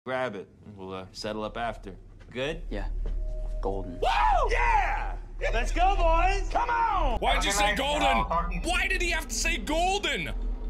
Grab it. We'll settle up after. Good? Yeah. Golden. Woo! Yeah! Let's go, boys! Come on! Why'd you say golden? Why did he have to say golden?